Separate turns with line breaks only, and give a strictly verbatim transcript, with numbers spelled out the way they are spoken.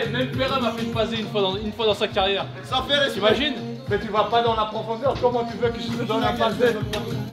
même Perrin m'a fait une phasée une fois dans, une fois dans sa carrière.
Ça fait respect.
T'imagines?
Mais tu vas pas dans la profondeur, comment tu veux que je te donne un passé?